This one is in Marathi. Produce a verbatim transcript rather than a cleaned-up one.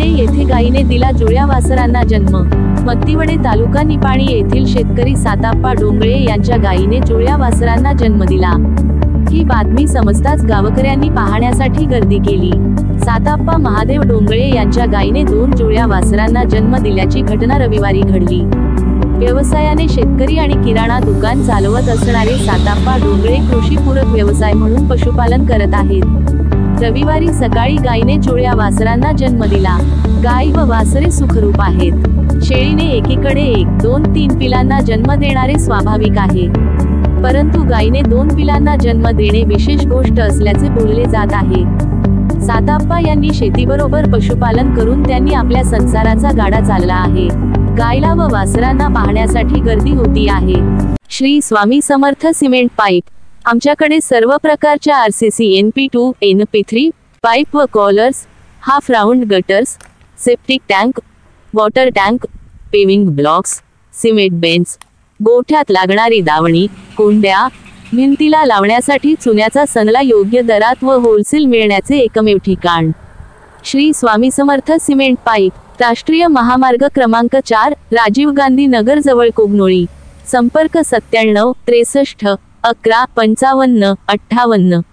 शेळीने येथे गायीने दिला जुळ्या वासरांना जन्म। मत्तीवडे तालुका निपाणी येथील शेतकरी साताप्पा डोंगळे यांच्या गायीने जुळ्या वासरांना जन्म दिला। ही बातमी समजताच गावकऱ्यांनी पाहण्यासाठी गर्दी केली। साताप्पा महादेव डोंगळे यांच्या गायीने दोन जुळ्या वासरांना जन्म दिल्याची घटना रविवारी घडली। व्यवसायाने शेतकरी आणि किराणा दुकान चालवत असणारे साताप्पा डोंगळे कृषीपूरक व्यवसाय म्हणून पशुपालन करत आहेत। रविवारी सकाळी गायीने जुळ्या वासरांना जन्म दिला। गाय व वासरे सुखरूप आहेत। शेळीने एकीकडे एक दोन तीन पिलांना जन्म देणारे स्वाभाविक आहे, परंतु गायीने दोन पिलांना जन्म देणे विशेष गोष्ट असल्याचे बोलले जात आहे। साताप्पा यांनी शेतीबरोबर पशुपालन करून त्यांनी आपल्या संसाराचा गाडा चालला आहे। गायला व वासरांना पाहण्यासाठी गर्दी होती आहे। श्री स्वामी समर्थ सिमेंट पाईप, आमच्याकडे सर्व प्रकारच्या RCC N P two N P three pipe व collars, half round gutters, septic tank, water tank, paving blocks, cement bench, गोठ्यात लागणारी दावणी, कोंड्या, भिंतीला लावण्यासाठी चुन्याचा सनला योग्य दरात व होलसेल मिळण्याचे एकमेव ठिकाण श्री स्वामी समर्थ सिमेंट पाईप, राष्ट्रीय महामार्ग क्रमांक चार, राजीव गांधी नगर जवळ कोगनोळी। संपर्क सत्त्याण्णव त्रेसष्ट अकरा पंचावन्न अठ्ठावन्न।